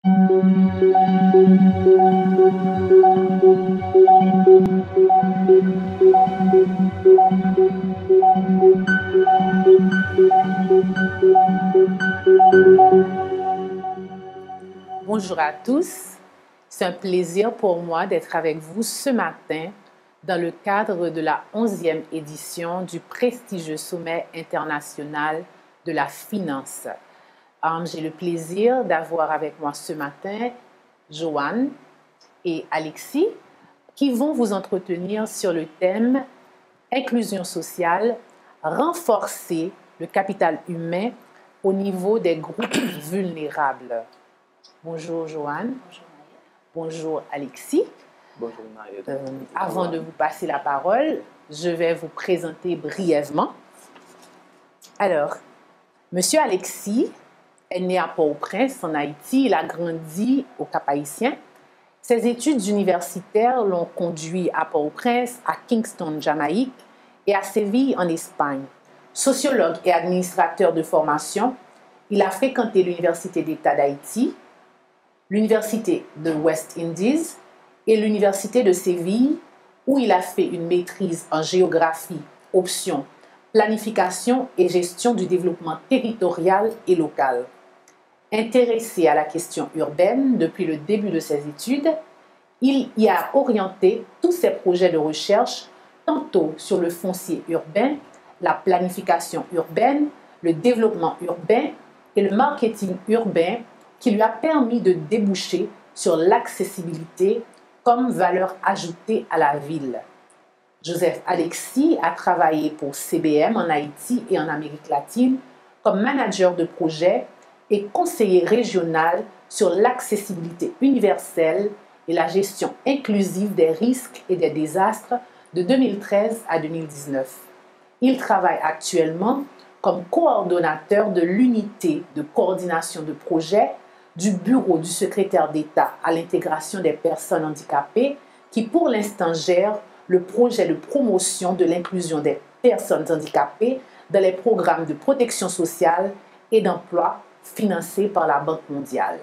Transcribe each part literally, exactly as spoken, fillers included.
Bonjour à tous, c'est un plaisir pour moi d'être avec vous ce matin dans le cadre de la onzième édition du prestigieux sommet international de la finance. Um, j'ai le plaisir d'avoir avec moi ce matin Joanne et Alexis qui vont vous entretenir sur le thème inclusion sociale, renforcer le capital humain au niveau des groupes vulnérables. Bonjour Joanne. Bonjour Maria. Bonjour Alexis. Bonjour Maria. Euh, avant de vous passer la parole, je vais vous présenter brièvement. Alors, Monsieur Alexis est né à Port-au-Prince, en Haïti. Il a grandi au Cap-Haïtien. Ses études universitaires l'ont conduit à Port-au-Prince, à Kingston, Jamaïque, et à Séville, en Espagne. Sociologue et administrateur de formation, il a fréquenté l'Université d'État d'Haïti, l'Université de West Indies et l'Université de Séville, où il a fait une maîtrise en géographie, option, planification et gestion du développement territorial et local. Intéressé à la question urbaine depuis le début de ses études, il y a orienté tous ses projets de recherche tantôt sur le foncier urbain, la planification urbaine, le développement urbain et le marketing urbain qui lui a permis de déboucher sur l'accessibilité comme valeur ajoutée à la ville. Joseph Alexis a travaillé pour C B M en Haïti et en Amérique latine comme manager de projet et conseiller régional sur l'accessibilité universelle et la gestion inclusive des risques et des désastres de deux mille treize à deux mille dix-neuf. Il travaille actuellement comme coordonnateur de l'unité de coordination de projet du bureau du secrétaire d'État à l'intégration des personnes handicapées qui pour l'instant gère le projet de promotion de l'inclusion des personnes handicapées dans les programmes de protection sociale et d'emploi financés par la Banque mondiale.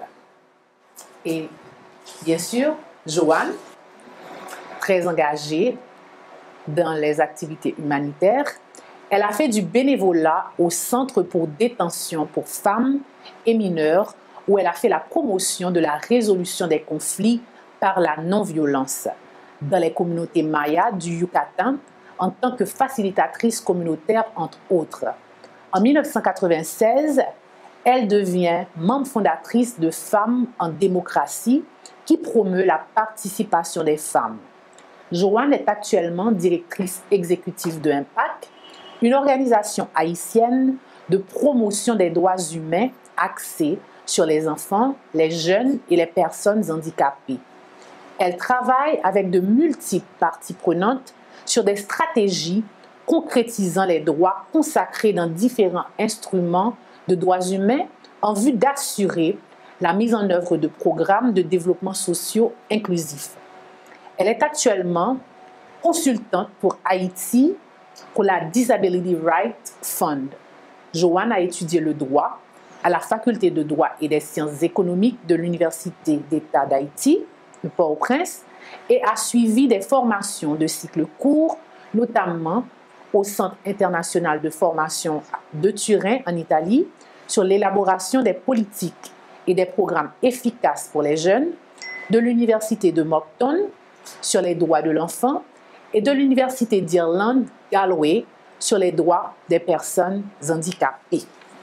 Et bien sûr, Joanne, très engagée dans les activités humanitaires, elle a fait du bénévolat au Centre pour détention pour femmes et mineurs où elle a fait la promotion de la résolution des conflits par la non-violence dans les communautés mayas du Yucatan en tant que facilitatrice communautaire, entre autres. En mille neuf cent quatre-vingt-seize, elle devient membre fondatrice de Femmes en démocratie qui promeut la participation des femmes. Joanne est actuellement directrice exécutive de Impact, une organisation haïtienne de promotion des droits humains axée sur les enfants, les jeunes et les personnes handicapées. Elle travaille avec de multiples parties prenantes sur des stratégies concrétisant les droits consacrés dans différents instruments de droits humains en vue d'assurer la mise en œuvre de programmes de développement sociaux inclusifs. Elle est actuellement consultante pour Haïti pour la Disability Rights Fund. Joanne a étudié le droit à la Faculté de droit et des sciences économiques de l'Université d'État d'Haïti, de Port-au-Prince, et a suivi des formations de cycle court, notamment au Centre international de formation de Turin en Italie, sur l'élaboration des politiques et des programmes efficaces pour les jeunes, de l'Université de Moncton sur les droits de l'enfant et de l'Université d'Irlande, Galway, sur les droits des personnes handicapées.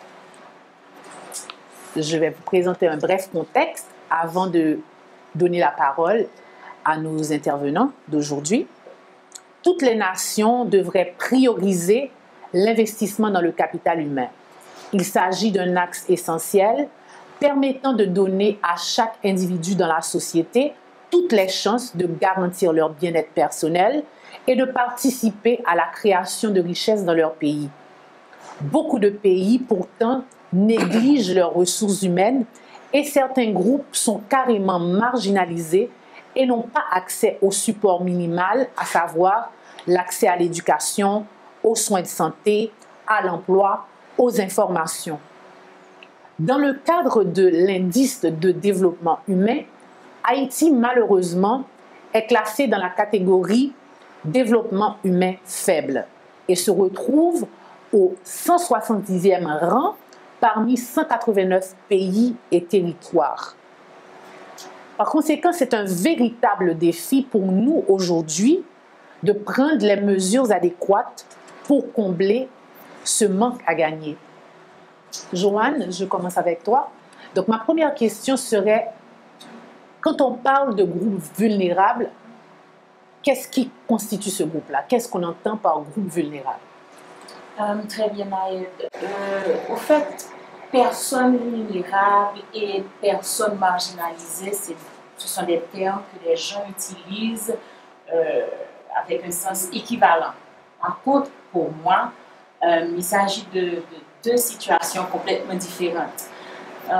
Je vais vous présenter un bref contexte avant de donner la parole à nos intervenants d'aujourd'hui. Toutes les nations devraient prioriser l'investissement dans le capital humain. Il s'agit d'un axe essentiel permettant de donner à chaque individu dans la société toutes les chances de garantir leur bien-être personnel et de participer à la création de richesses dans leur pays. Beaucoup de pays, pourtant, négligent leurs ressources humaines et certains groupes sont carrément marginalisés et n'ont pas accès au support minimal, à savoir l'accès à l'éducation, aux soins de santé, à l'emploi, aux informations. Dans le cadre de l'indice de développement humain, Haïti, malheureusement, est classé dans la catégorie développement humain faible et se retrouve au cent soixante-dixième rang parmi cent quatre-vingt-neuf pays et territoires. Par conséquent, c'est un véritable défi pour nous aujourd'hui de prendre les mesures adéquates pour combler ce manque à gagner. Joanne, je commence avec toi. Donc, ma première question serait, quand on parle de groupes vulnérables, qu'est-ce qui constitue ce groupe-là? Qu'est-ce qu'on entend par groupe vulnérable? Euh, très bien, Naïd. Euh, au fait, personnes vulnérables et personnes marginalisées, ce sont des termes que les gens utilisent euh, avec un sens équivalent. Par contre, pour moi, euh, il s'agit de, de deux situations complètement différentes. Euh,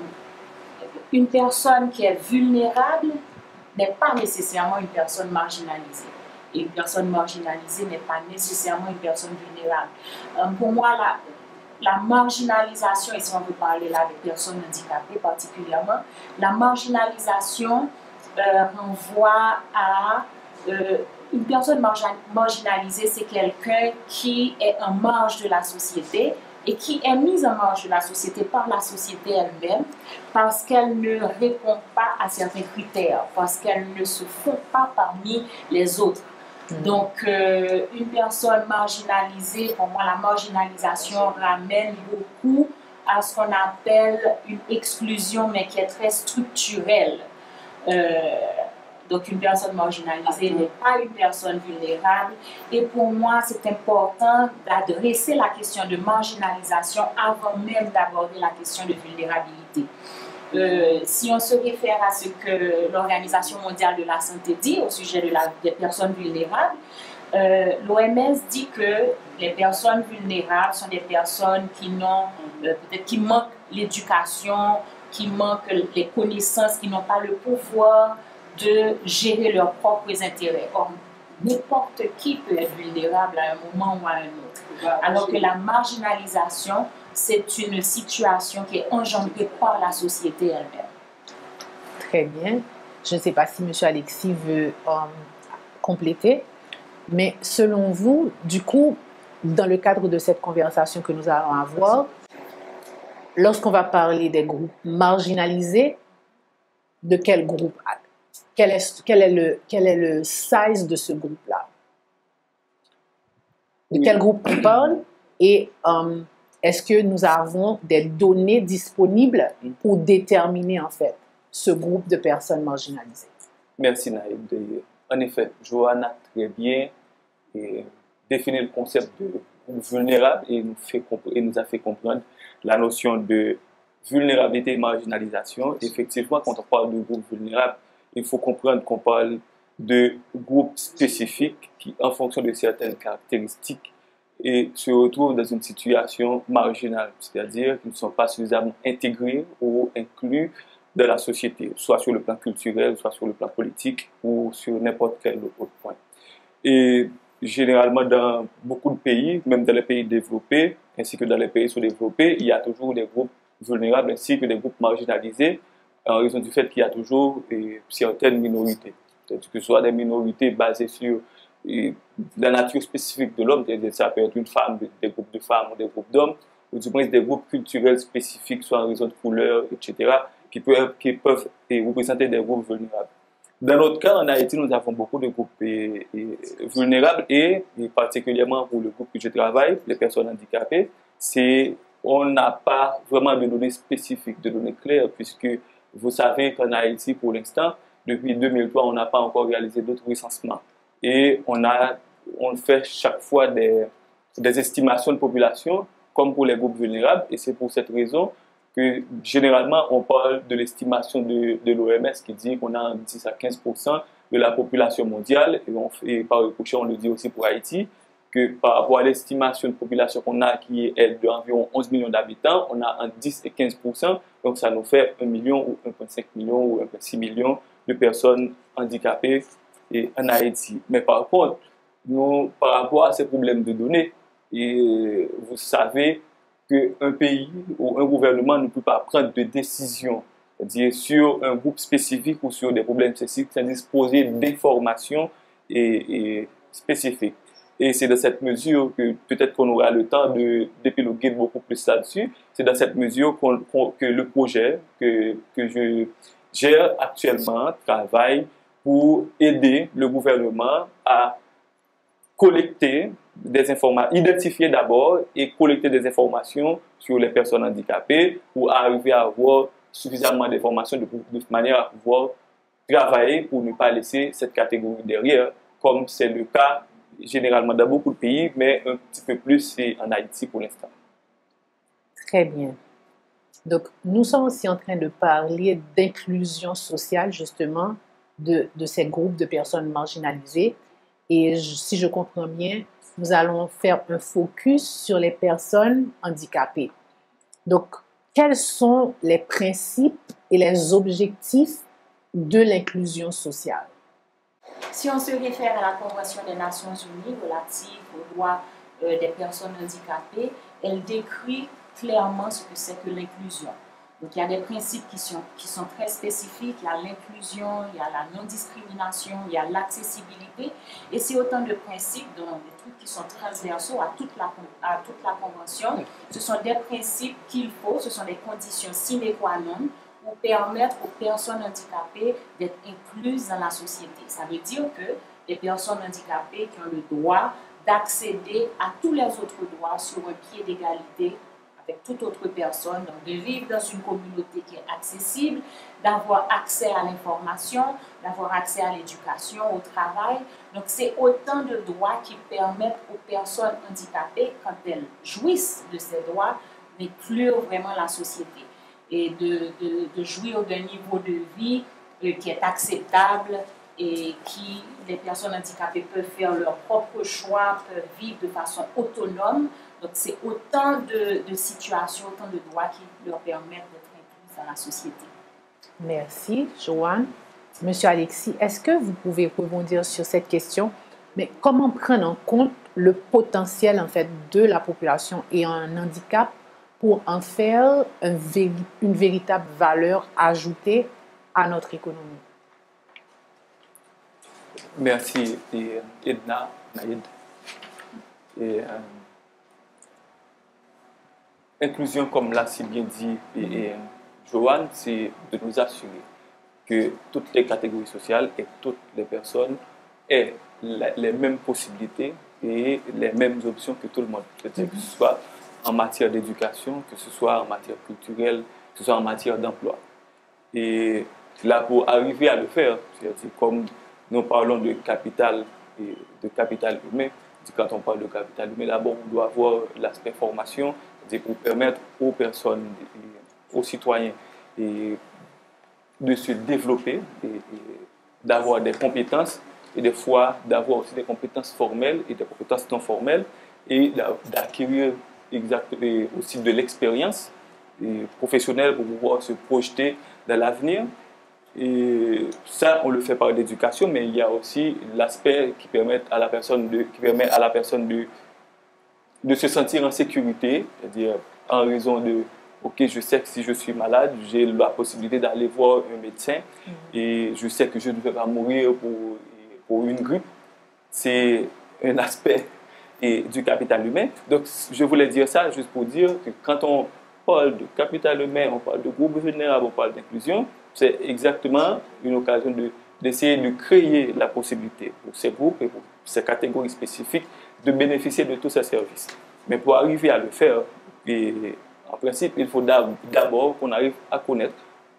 une personne qui est vulnérable n'est pas nécessairement une personne marginalisée. Et une personne marginalisée n'est pas nécessairement une personne vulnérable. Euh, pour moi, la, la marginalisation, et si on veut parler là des personnes handicapées particulièrement, la marginalisation euh, renvoie à euh, une personne marginalisée, c'est quelqu'un qui est en marge de la société et qui est mise en marge de la société par la société elle-même parce qu'elle ne répond pas à certains critères, parce qu'elle ne se fond pas parmi les autres. Mmh. Donc, euh, une personne marginalisée, pour moi, la marginalisation ramène beaucoup à ce qu'on appelle une exclusion, mais qui est très structurelle. Euh, Donc, une personne marginalisée n'est pas une personne vulnérable. Et pour moi, c'est important d'adresser la question de marginalisation avant même d'aborder la question de vulnérabilité. Euh, si on se réfère à ce que l'Organisation mondiale de la santé dit au sujet de la, des personnes vulnérables, euh, l'O M S dit que les personnes vulnérables sont des personnes qui n'ont, euh, peut-être qui manquent l'éducation, qui manquent les connaissances, qui n'ont pas le pouvoir de gérer leurs propres intérêts. Or, n'importe qui peut être vulnérable à un moment ou à un autre. Alors que la marginalisation, c'est une situation qui est engendrée par la société elle-même. Très bien. Je ne sais pas si M. Alexis veut um, compléter, mais selon vous, du coup, dans le cadre de cette conversation que nous allons avoir, lorsqu'on va parler des groupes marginalisés, de quel groupe? Quel est, quel est, le, quel est le size de ce groupe-là? De oui. Quel groupe on parle? Et um, est-ce que nous avons des données disponibles pour déterminer en fait ce groupe de personnes marginalisées? Merci Naïd. En effet, Joanne a très bien et, défini le concept de groupe vulnérable et nous, fait, et nous a fait comprendre la notion de vulnérabilité et marginalisation. Effectivement, quand on parle de groupe vulnérable, il faut comprendre qu'on parle de groupes spécifiques qui, en fonction de certaines caractéristiques, et se retrouvent dans une situation marginale, c'est-à-dire qu'ils ne sont pas suffisamment intégrés ou inclus dans la société, soit sur le plan culturel, soit sur le plan politique ou sur n'importe quel autre point. Et généralement, dans beaucoup de pays, même dans les pays développés, ainsi que dans les pays sous-développés, il y a toujours des groupes vulnérables ainsi que des groupes marginalisés, en raison du fait qu'il y a toujours eh, certaines minorités, que ce soit des minorités basées sur eh, la nature spécifique de l'homme, ça peut être une femme, des groupes de femmes ou des groupes d'hommes, ou du moins des groupes culturels spécifiques, soit en raison de couleur, et cetera, qui peuvent, qui peuvent eh, représenter des groupes vulnérables. Dans notre cas, en Haïti, nous avons beaucoup de groupes eh, eh, vulnérables et, et particulièrement pour le groupe que je travaille, les personnes handicapées, c'est on n'a pas vraiment de données spécifiques, de données claires, puisque vous savez qu'en Haïti, pour l'instant, depuis deux mille trois, on n'a pas encore réalisé d'autres recensements. Et on, a, on fait chaque fois des, des estimations de population, comme pour les groupes vulnérables. Et c'est pour cette raison que, généralement, on parle de l'estimation de, de l'O M S qui dit qu'on a dix à quinze pour cent de la population mondiale. Et, on, et par ricochet, on le dit aussi pour Haïti, que par rapport à l'estimation de population qu'on a, qui est d'environ onze millions d'habitants, on a entre dix et quinze pour cent, donc ça nous fait un million ou un virgule cinq million ou un virgule six million de personnes handicapées et en Haïti. Mais par contre, nous, par rapport à ces problèmes de données, et vous savez qu'un pays ou un gouvernement ne peut pas prendre de décision, c'est-à-dire sur un groupe spécifique ou sur des problèmes spécifiques, sans disposer d'informations et, et spécifiques. Et c'est dans cette mesure que peut-être qu'on aura le temps de d'épiloguer beaucoup plus là-dessus. C'est dans cette mesure qu'on, qu'on, que le projet que, que je gère actuellement travaille pour aider le gouvernement à collecter des informations, identifier d'abord et collecter des informations sur les personnes handicapées pour arriver à avoir suffisamment d'informations de, de manière à pouvoir travailler pour ne pas laisser cette catégorie derrière, comme c'est le cas généralement dans beaucoup de pays, mais un petit peu plus en Haïti pour l'instant. Très bien. Donc, nous sommes aussi en train de parler d'inclusion sociale, justement, de, de ces groupes de personnes marginalisées. Et je, si je comprends bien, nous allons faire un focus sur les personnes handicapées. Donc, quels sont les principes et les objectifs de l'inclusion sociale? Si on se réfère à la Convention des Nations Unies relative aux droits euh, des personnes handicapées, elle décrit clairement ce que c'est que l'inclusion. Donc, il y a des principes qui sont, qui sont très spécifiques. Il y a l'inclusion, il y a la non-discrimination, il y a l'accessibilité. Et c'est autant de principes, donc, des trucs qui sont transversaux à toute, la, à toute la Convention. Ce sont des principes qu'il faut, ce sont des conditions sine qua non pour permettre aux personnes handicapées d'être incluses dans la société. Ça veut dire que les personnes handicapées qui ont le droit d'accéder à tous les autres droits sur un pied d'égalité avec toute autre personne, donc de vivre dans une communauté qui est accessible, d'avoir accès à l'information, d'avoir accès à l'éducation, au travail. Donc c'est autant de droits qui permettent aux personnes handicapées, quand elles jouissent de ces droits, d'inclure vraiment la société et de, de, de jouir d'un niveau de vie euh, qui est acceptable et qui, les personnes handicapées peuvent faire leur propre choix, peuvent vivre de façon autonome. Donc, c'est autant de, de situations, autant de droits qui leur permettent d'être inclus dans la société. Merci, Joanne. Monsieur Alexis, est-ce que vous pouvez rebondir sur cette question? Mais comment prendre en compte le potentiel en fait, de la population ayant un handicap pour en faire un véri- une véritable valeur ajoutée à notre économie? Merci, et, Edna, Naïd. Et, euh, inclusion, comme l'a si bien dit et, et Joanne, c'est de nous assurer que toutes les catégories sociales et toutes les personnes aient la, les mêmes possibilités et les mêmes options que tout le monde. C'est-à-dire que ce soit en matière d'éducation, que ce soit en matière culturelle, que ce soit en matière d'emploi. Et là, pour arriver à le faire, c'est-à-dire comme nous parlons de capital et de capital humain, quand on parle de capital humain, d'abord, on doit avoir l'aspect formation, c'est pour permettre aux personnes, aux citoyens et de se développer, et, et d'avoir des compétences et des fois d'avoir aussi des compétences formelles et des compétences non formelles et d'acquérir exactement aussi de l'expérience professionnelle pour pouvoir se projeter dans l'avenir. Et ça, on le fait par l'éducation, mais il y a aussi l'aspect qui permet à la personne de, qui permet à la personne de, de se sentir en sécurité, c'est-à-dire en raison de, ok, je sais que si je suis malade, j'ai la possibilité d'aller voir un médecin mmh. et je sais que je ne vais pas mourir pour, pour une grippe. C'est un aspect et, du capital humain. Donc, je voulais dire ça juste pour dire que quand on parle de capital humain, on parle de groupes vulnérables, on parle d'inclusion, c'est exactement une occasion de, d'essayer de créer la possibilité pour ces groupes et pour ces catégories spécifiques de bénéficier de tous ces services. Mais pour arriver à le faire, et en principe, il faut d'abord qu'on arrive à connaître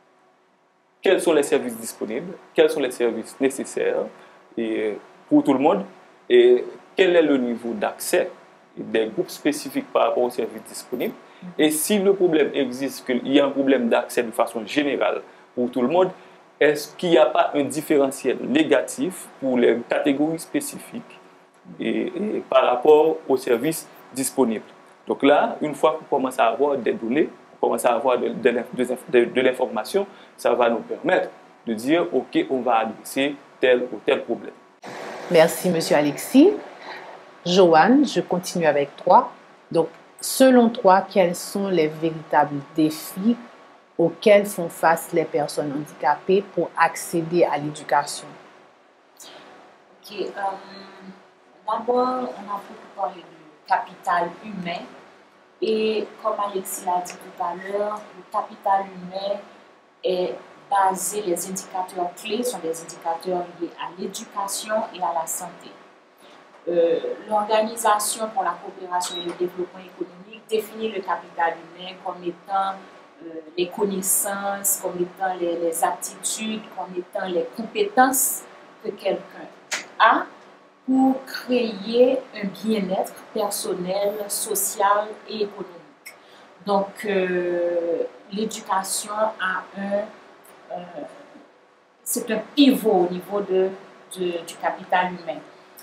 quels sont les services disponibles, quels sont les services nécessaires et pour tout le monde et quel est le niveau d'accès des groupes spécifiques par rapport aux services disponibles. Et si le problème existe, qu'il y a un problème d'accès de façon générale pour tout le monde, est-ce qu'il n'y a pas un différentiel négatif pour les catégories spécifiques et, et par rapport aux services disponibles? Donc là, une fois qu'on commence à avoir des données, on commence à avoir de, de, de, de l'information, ça va nous permettre de dire, OK, on va adresser tel ou tel problème. Merci, Monsieur Alexis. Joanne, je continue avec toi. Donc, selon toi, quels sont les véritables défis auxquels font face les personnes handicapées pour accéder à l'éducation? Ok, euh, d'abord, on a beaucoup parlé du capital humain. Et comme Alexis l'a dit tout à l'heure, le capital humain est basé, les indicateurs clés sont des indicateurs liés à l'éducation et à la santé. Euh, L'Organisation pour la coopération et le développement économique définit le capital humain comme étant euh, les connaissances, comme étant les, les aptitudes, comme étant les compétences que quelqu'un a pour créer un bien-être personnel, social et économique. Donc, euh, l'éducation a un, euh, c'est un pivot au niveau de, de, du capital humain.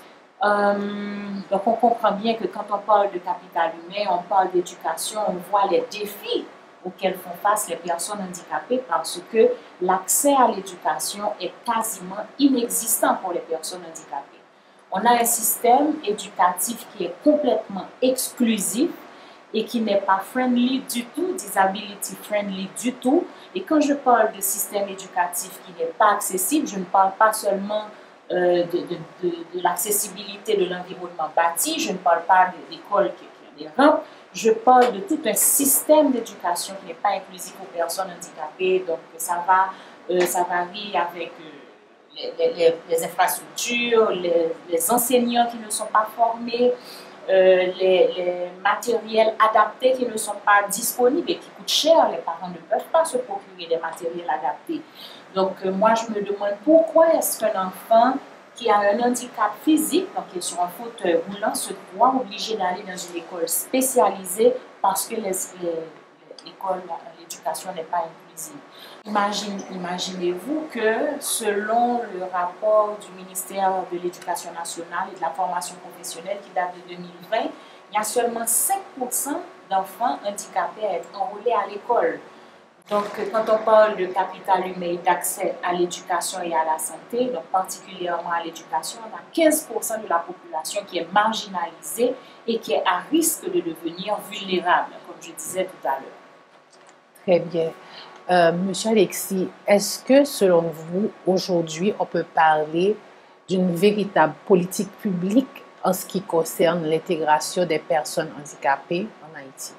Euh, donc, on comprend bien que quand on parle de capital humain, on parle d'éducation, on voit les défis auxquels font face les personnes handicapées parce que l'accès à l'éducation est quasiment inexistant pour les personnes handicapées. On a un système éducatif qui est complètement exclusif et qui n'est pas friendly du tout, disability friendly du tout. Et quand je parle de système éducatif qui n'est pas accessible, je ne parle pas seulement euh, de, de, de, de l'accessibilité de l'environnement bâti, je ne parle pas de l'école qui, qui a des rampes, je parle de tout un système d'éducation qui n'est pas inclusif aux personnes handicapées. Donc ça va, euh, ça varie avec euh, Les, les, les infrastructures, les, les enseignants qui ne sont pas formés, euh, les, les matériels adaptés qui ne sont pas disponibles et qui coûtent cher. Les parents ne peuvent pas se procurer des matériels adaptés. Donc, euh, moi, je me demande pourquoi est-ce qu'un enfant qui a un handicap physique, donc qui est sur un fauteuil roulant, se voit obligé d'aller dans une école spécialisée parce que l'école, l'éducation n'est pas inclusive. Imagine, imaginez-vous que selon le rapport du ministère de l'Éducation nationale et de la formation professionnelle qui date de deux mille vingt, il y a seulement cinq pour cent d'enfants handicapés à être enrôlés à l'école. Donc, quand on parle de capital humain et d'accès à l'éducation et à la santé, donc particulièrement à l'éducation, on a quinze pour cent de la population qui est marginalisée et qui est à risque de devenir vulnérable, comme je disais tout à l'heure. Très bien. Euh, Monsieur Alexis, est-ce que selon vous, aujourd'hui, on peut parler d'une véritable politique publique en ce qui concerne l'intégration des personnes handicapées en Haïti?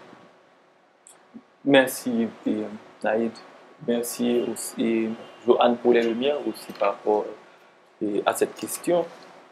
Merci, Naïd. Merci aussi, Joanne, pour les lumières aussi par rapport à cette question.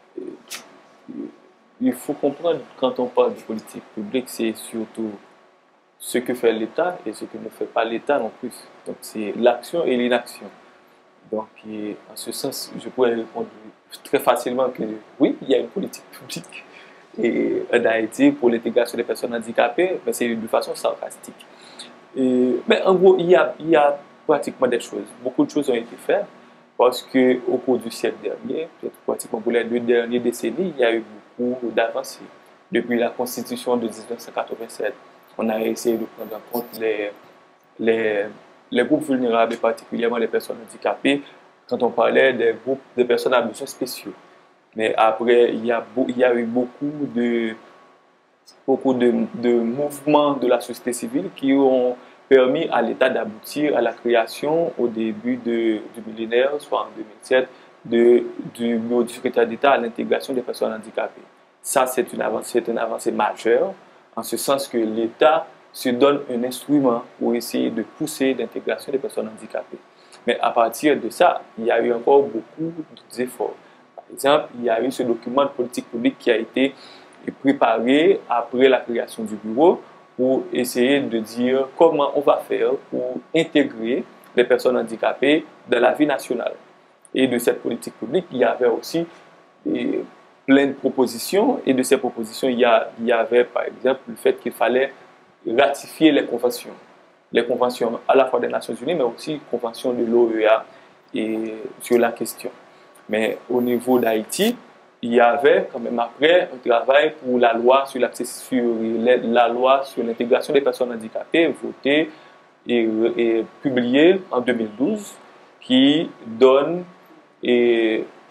Il faut comprendre, quand on parle de politique publique, c'est surtout ce que fait l'État et ce que ne fait pas l'État non plus. Donc, c'est l'action et l'inaction. Donc, en ce sens, je pourrais répondre très facilement que oui, il y a une politique publique et, en Haïti pour l'intégration des personnes handicapées, mais c'est de façon sarcastique. Et, mais en gros, il y, a, il y a pratiquement des choses. Beaucoup de choses ont été faites parce qu'au cours du siècle dernier, peut-être pratiquement pour les deux dernières décennies, il y a eu beaucoup d'avancées. Depuis la Constitution de mille neuf cent quatre-vingt-sept, on a essayé de prendre en compte les, les, les groupes vulnérables, et particulièrement les personnes handicapées, quand on parlait des groupes de personnes à besoins spéciaux. Mais après, il y a, il y a eu beaucoup de, beaucoup de, de mouvements de la société civile qui ont permis à l'État d'aboutir à la création au début de, du millénaire, soit en deux mille sept, de, du bureau du secrétaire d'État à l'intégration des personnes handicapées. Ça, c'est une avancée, c'est une avancée majeure, en ce sens que l'État se donne un instrument pour essayer de pousser l'intégration des personnes handicapées. Mais à partir de ça, il y a eu encore beaucoup d'efforts. Par exemple, il y a eu ce document de politique publique qui a été préparé après la création du bureau pour essayer de dire comment on va faire pour intégrer les personnes handicapées dans la vie nationale. Et de cette politique publique, il y avait aussi des plein de propositions, et de ces propositions, il y, a, il y avait par exemple le fait qu'il fallait ratifier les conventions. Les conventions à la fois des Nations Unies, mais aussi les conventions de l'O E A et sur la question. Mais au niveau d'Haïti, il y avait quand même après un travail pour la loi sur la loi sur l'intégration des personnes handicapées, votée et, et publiée en deux mille douze, qui donne et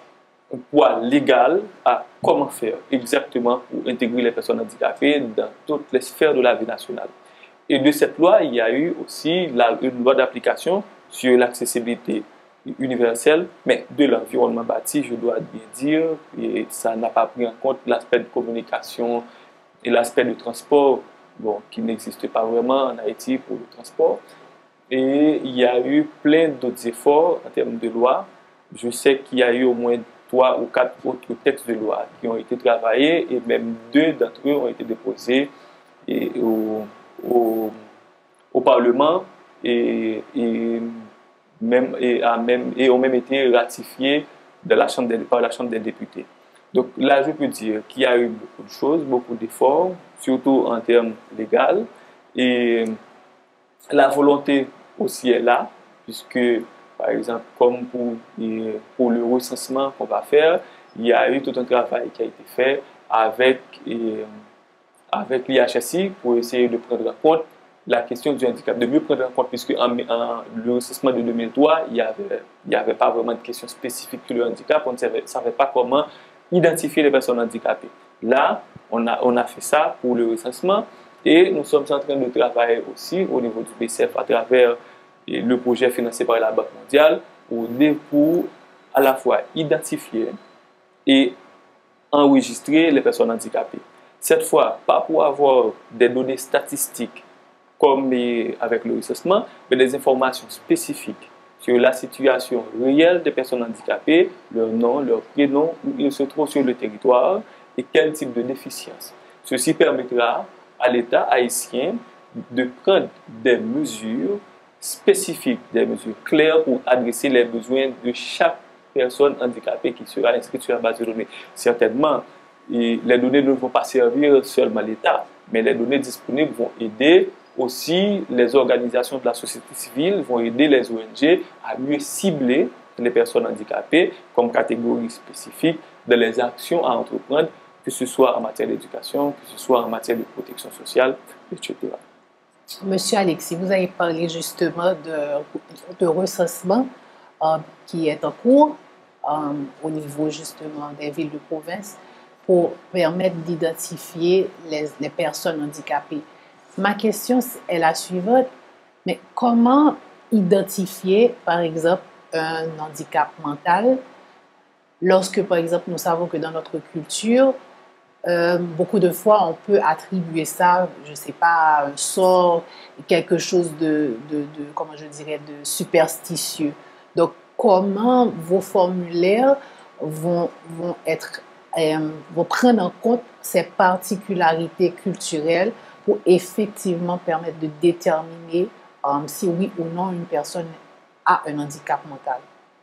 un poids légal à comment faire exactement pour intégrer les personnes handicapées dans toutes les sphères de la vie nationale. Et de cette loi, il y a eu aussi la, une loi d'application sur l'accessibilité universelle, mais de l'environnement bâti, je dois bien dire, et ça n'a pas pris en compte l'aspect de communication et l'aspect de transport, bon, qui n'existe pas vraiment en Haïti pour le transport. Et il y a eu plein d'autres efforts en termes de loi. Je sais qu'il y a eu au moins trois ou quatre autres textes de loi qui ont été travaillés et même deux d'entre eux ont été déposés et au, au, au Parlement et, et, même, et, a même, et ont même été ratifiés de la Chambre des, par la Chambre des députés. Donc là, je peux dire qu'il y a eu beaucoup de choses, beaucoup d'efforts, surtout en termes légaux. Et la volonté aussi est là, puisque, par exemple, comme pour, pour le recensement qu'on va faire, il y a eu tout un travail qui a été fait avec, et, avec l'I H S I pour essayer de prendre en compte la question du handicap, de mieux prendre en compte, puisque en, en le recensement de deux mille trois, il n'y avait, il y avait pas vraiment de questions spécifiques sur le handicap, on ne savait, savait pas comment identifier les personnes handicapées. Là, on a, on a fait ça pour le recensement et nous sommes en train de travailler aussi au niveau du B C F à travers le projet financé par la Banque mondiale pour, pour à la fois identifier et enregistrer les personnes handicapées. Cette fois, pas pour avoir des données statistiques comme avec le recensement, mais des informations spécifiques sur la situation réelle des personnes handicapées, leur nom, leur prénom, où ils se trouvent sur le territoire et quel type de déficience. Ceci permettra à l'État haïtien de prendre des mesures spécifiques, des mesures claires pour adresser les besoins de chaque personne handicapée qui sera inscrite sur la base de données. Certainement, et les données ne vont pas servir seulement l'État, mais les données disponibles vont aider aussi les organisations de la société civile, vont aider les O N G à mieux cibler les personnes handicapées comme catégorie spécifique dans les actions à entreprendre, que ce soit en matière d'éducation, que ce soit en matière de protection sociale, et cetera. Monsieur Alexis, vous avez parlé justement de, de recensement euh, qui est en cours euh, au niveau justement des villes de province pour permettre d'identifier les, les personnes handicapées. Ma question est la suivante, mais comment identifier, par exemple, un handicap mental lorsque, par exemple, nous savons que dans notre culture, euh, beaucoup de fois, on peut attribuer ça, je ne sais pas, à un sort, quelque chose de, de, de, comment je dirais, de superstitieux. Donc, comment vos formulaires vont, vont être, euh, vont prendre en compte ces particularités culturelles pour effectivement permettre de déterminer um, si oui ou non une personne a un handicap mental.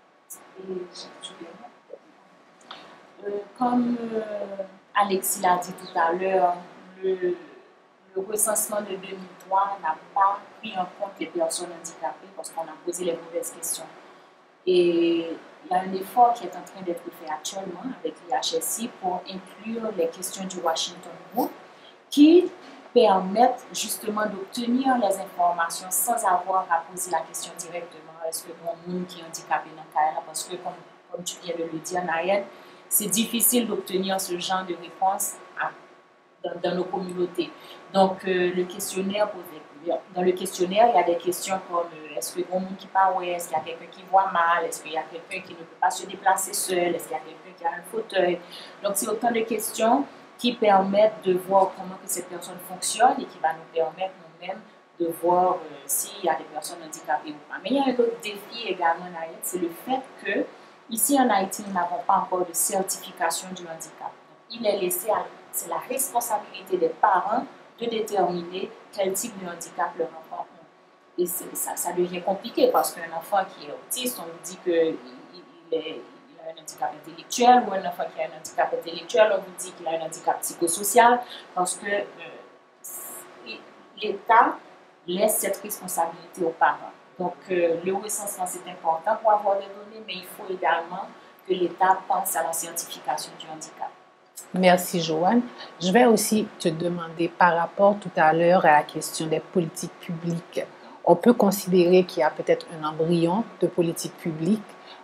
Euh, comme euh, Alexis l'a dit tout à l'heure, le, le recensement de deux mille trois n'a pas pris en compte les personnes handicapées parce qu'on a posé les mauvaises questions. Et il y a un effort qui est en train d'être fait actuellement avec l'I H S I pour inclure les questions du Washington Group qui permettent justement d'obtenir les informations sans avoir à poser la question directement. Est-ce que bon monde qui est handicapé dans le cas? Parce que comme, comme tu viens de le dire, Nayed, c'est difficile d'obtenir ce genre de réponse à, dans, dans nos communautés. Donc euh, le questionnaire, dans le questionnaire, il y a des questions comme euh, est-ce que bon monde qui parle, est-ce qu'il y a quelqu'un qui voit mal, est-ce qu'il y a quelqu'un qui ne peut pas se déplacer seul, est-ce qu'il y a quelqu'un qui a un fauteuil. Donc c'est autant de questions qui permettent de voir comment que cette personne fonctionne et qui va nous permettre nous-mêmes de voir euh, s'il y a des personnes handicapées ou pas. Mais il y a un autre défi également, Nayed, c'est le fait que ici en Haïti, nous n'avons pas encore de certification du handicap. Donc, il est laissé à, c'est la responsabilité des parents de déterminer quel type de handicap leur enfant a. Et ça, ça devient compliqué parce qu'un enfant qui est autiste, on nous dit qu'il il est un handicap intellectuel ou un enfant qui a un handicap intellectuel, on vous dit qu'il a un handicap psychosocial parce que euh, l'État laisse cette responsabilité aux parents. Donc, euh, le recensement, c'est important pour avoir des données, mais il faut également que l'État pense à la certification du handicap. Merci, Joanne. Je vais aussi te demander par rapport tout à l'heure à la question des politiques publiques. On peut considérer qu'il y a peut-être un embryon de politique publique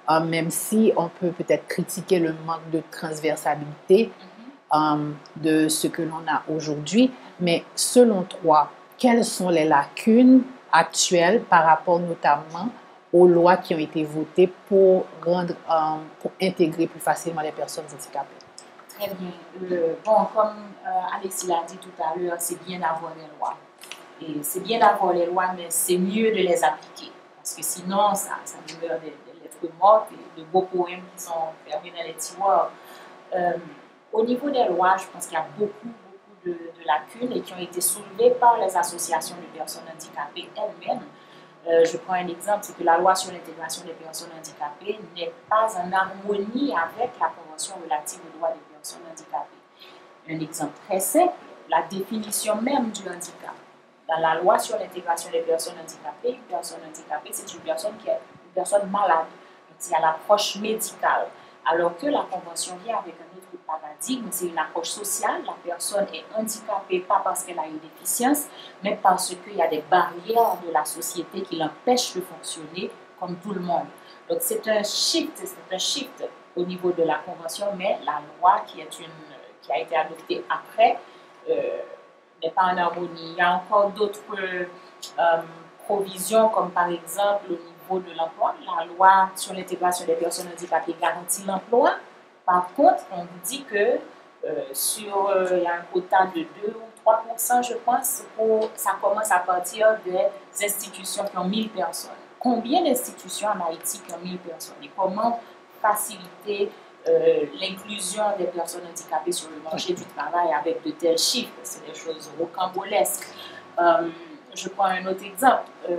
euh, même si on peut peut-être critiquer le manque de transversalité mm-hmm. euh, de ce que l'on a aujourd'hui. Mais selon toi, quelles sont les lacunes actuelles par rapport notamment aux lois qui ont été votées pour, rendre, euh, pour intégrer plus facilement les personnes handicapées? Très bien. Euh, bon, comme euh, Alexis l'a dit tout à l'heure, c'est bien d'avoir les lois. Et c'est bien d'avoir les lois, mais c'est mieux de les appliquer. Parce que sinon, ça, ça demeure des, des lettres mortes et de beaux poèmes qui sont fermés dans les tiroirs. Euh, au niveau des lois, je pense qu'il y a beaucoup, beaucoup de, de lacunes et qui ont été soulevées par les associations de personnes handicapées elles-mêmes. Euh, je prends un exemple, c'est que la loi sur l'intégration des personnes handicapées n'est pas en harmonie avec la Convention relative aux droits des personnes handicapées. Un exemple très simple, la définition même du handicap. Dans la loi sur l'intégration des personnes handicapées, une personne handicapée, c'est une personne qui est une personne malade. Donc, il y a l'approche médicale. Alors que la Convention vient avec un autre paradigme, c'est une approche sociale. La personne est handicapée pas parce qu'elle a une déficience, mais parce qu'il y a des barrières de la société qui l'empêchent de fonctionner comme tout le monde. Donc c'est un shift, c'est un shift au niveau de la Convention, mais la loi qui, est une, qui a été adoptée après euh, n'est pas en harmonie. Il y a encore d'autres euh, provisions, comme par exemple au niveau de l'emploi. La loi sur l'intégration des personnes handicapées garantit l'emploi. Par contre, on vous dit que euh, sur, euh, il y a un quota de deux ou trois pour cent, je pense, pour, ça commence à partir des institutions qui ont mille personnes. Combien d'institutions en Haïti qui ont mille personnes? Et comment faciliter euh, l'inclusion des personnes handicapées sur le marché du travail avec de tels chiffres? C'est des choses rocambolesques. Euh, je prends un autre exemple. Euh,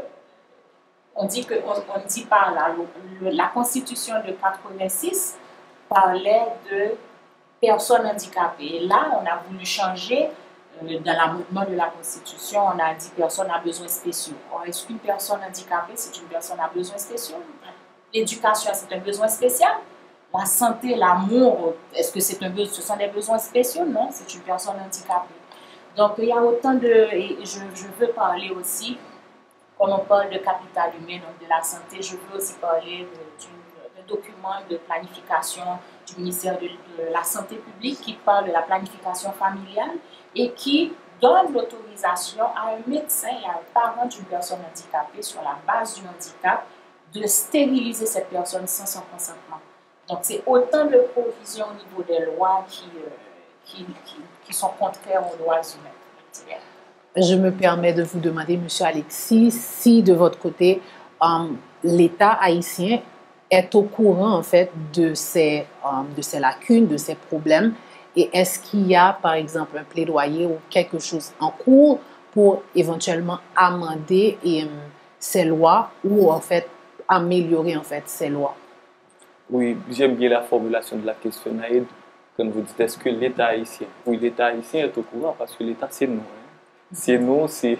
on dit que, on, on dit par là, le, la Constitution de quatre-vingt-six parlait de personnes handicapées. Et là, on a voulu changer, euh, dans l'amendement de la Constitution, on a dit personne à besoins spéciaux. Est-ce qu'une personne handicapée, c'est une personne à besoins spéciaux? L'éducation, c'est un besoin spécial? La santé, l'amour, est-ce que c'est un besoin, ce sont des besoins spéciaux? Non, c'est une personne handicapée. Donc, il y a autant de... Et je, je veux parler aussi, quand on parle de capital humain, donc de la santé, je veux aussi parler d'un document de planification du ministère de, de la Santé publique qui parle de la planification familiale et qui donne l'autorisation à un médecin et à un parent d'une personne handicapée sur la base du handicap de stériliser cette personne sans son consentement. Donc, c'est autant de provisions au niveau des lois qui, euh, qui, qui, qui sont contraires aux droits humains. Je me permets de vous demander, M. Alexis, si de votre côté, um, l'État haïtien est au courant en fait de ces, um, de ces lacunes, de ces problèmes, et est-ce qu'il y a par exemple un plaidoyer ou quelque chose en cours pour éventuellement amender et, um, ces lois ou en fait améliorer en fait ces lois? Oui, j'aime bien la formulation de la question, Naïd, quand vous dites est-ce que l'État haïtien? Oui, l'État haïtien est au courant parce que l'État c'est nous. Hein. C'est nous, c'est